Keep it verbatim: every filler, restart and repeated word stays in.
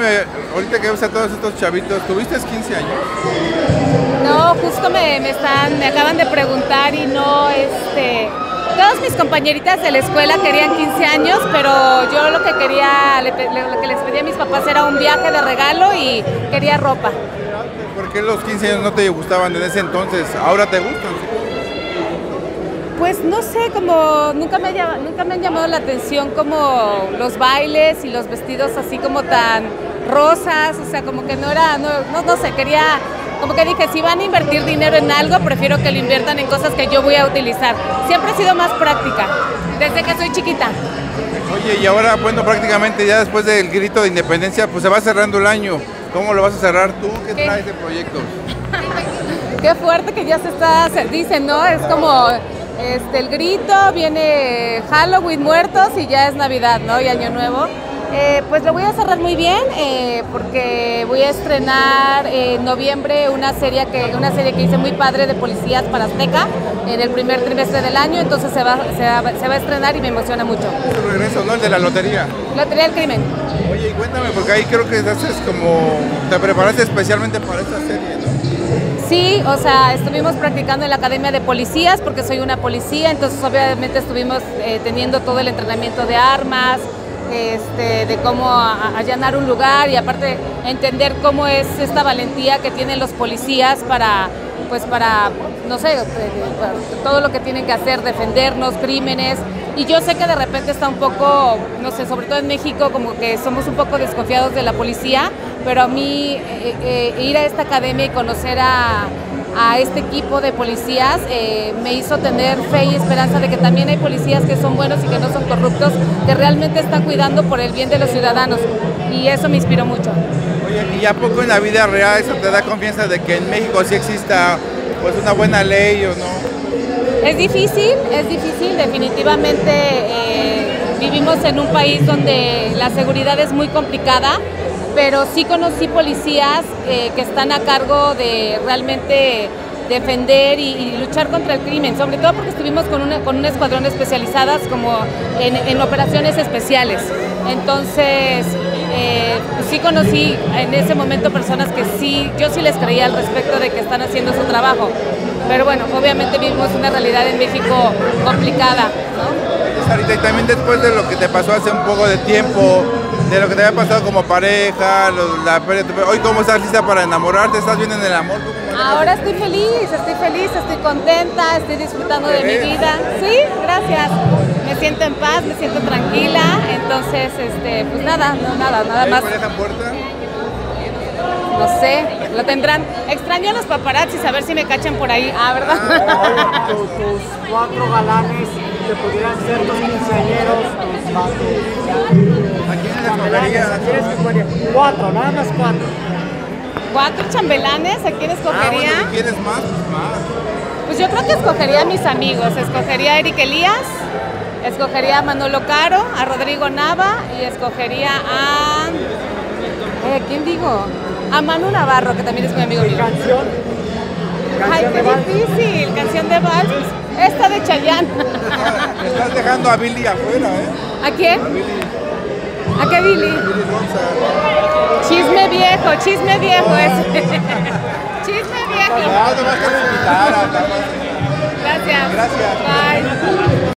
cuéntame, ahorita que ves a todos estos chavitos, ¿tuviste quince años? No, justo me, me están, me acaban de preguntar y no, este, todas mis compañeritas de la escuela querían quince años, pero yo lo que quería, lo que les pedí a mis papás era un viaje de regalo y quería ropa. ¿Por qué los quince años no te gustaban en ese entonces? ¿Ahora te gustan? Pues no sé, como nunca me, ha, nunca me han llamado la atención como los bailes y los vestidos así como tan rosas, o sea, como que no era, no, no, no sé, quería, como que dije, si van a invertir dinero en algo, prefiero que lo inviertan en cosas que yo voy a utilizar. Siempre he sido más práctica, desde que soy chiquita. Oye, y ahora, bueno, prácticamente ya después del grito de independencia, pues se va cerrando el año. ¿Cómo lo vas a cerrar tú? ¿Qué, ¿Qué? traes de proyectos? Qué fuerte que ya se está, se dice, ¿no? Es como este, el grito, viene Halloween, muertos y ya es Navidad, ¿no? Y Año Nuevo. Eh, pues lo voy a cerrar muy bien eh, porque voy a estrenar en noviembre una serie, que, una serie que hice muy padre de policías para Azteca en el primer trimestre del año, entonces se va, se va, se va a estrenar y me emociona mucho. Es el regreso, ¿no? El de la lotería. Lotería del crimen. Oye, y cuéntame, porque ahí creo que haces como, te preparaste especialmente para esta serie, ¿no? Sí, o sea, estuvimos practicando en la Academia de Policías porque soy una policía, entonces obviamente estuvimos eh, teniendo todo el entrenamiento de armas, Este, de cómo allanar un lugar y aparte entender cómo es esta valentía que tienen los policías para, pues para, no sé, todo lo que tienen que hacer, defendernos, crímenes. Y yo sé que de repente está un poco, no sé, sobre todo en México, como que somos un poco desconfiados de la policía, pero a mí eh, eh, ir a esta academia y conocer a... a este equipo de policías eh, me hizo tener fe y esperanza de que también hay policías que son buenos y que no son corruptos, que realmente están cuidando por el bien de los ciudadanos y eso me inspiró mucho. Oye, y a poco en la vida real eso te da confianza de que en México sí exista pues una buena ley o no? Es difícil, es difícil, definitivamente eh, vivimos en un país donde la seguridad es muy complicada, pero sí conocí policías eh, que están a cargo de realmente defender y, y luchar contra el crimen, sobre todo porque estuvimos con, una, con un escuadrón especializadas como en, en operaciones especiales. Entonces, eh, pues sí conocí en ese momento personas que sí, yo sí les creía al respecto de que están haciendo su trabajo. Pero bueno, obviamente vivimos una realidad en México complicada, ¿no? Sarita, y también después de lo que te pasó hace un poco de tiempo, de lo que te había pasado como pareja, lo, la, hoy cómo estás lista para enamorarte, ¿estás bien en el amor? Ahora estoy feliz, estoy feliz, estoy contenta, estoy disfrutando de mi vida. Sí, gracias. Me siento en paz, me siento tranquila, entonces, este, pues nada, no, nada, nada más. ¿Hay pareja en puerta? No sé, lo tendrán. Extraño a los paparazzis, a ver si me cachan por ahí. Ah, ¿verdad? Ah, tus, tus cuatro galanes que pudieran ser tus quinceañeros, tus vatos. ¿A quién les escogerías? Cuatro, nada más cuatro. ¿Cuatro chambelanes? ¿A quién escogería? Ah, bueno, si quieres más, pues más. Pues yo creo que escogería a mis amigos. Escogería a Eric Elías, escogería a Manolo Caro, a Rodrigo Nava y escogería a... Eh, ¿quién digo? A Manu Navarro, que también es mi amigo mío. ¿Canción? Ay, qué difícil. Canción de vals. Esta de Chayanne. Estás dejando a Billy afuera, ¿eh? ¿A quién? A Billy. ¿A qué Billy? Billy Gonza. Chisme viejo, chisme viejo ese. Chisme viejo. No, no vas a invitar a... Gracias. Gracias. Bye.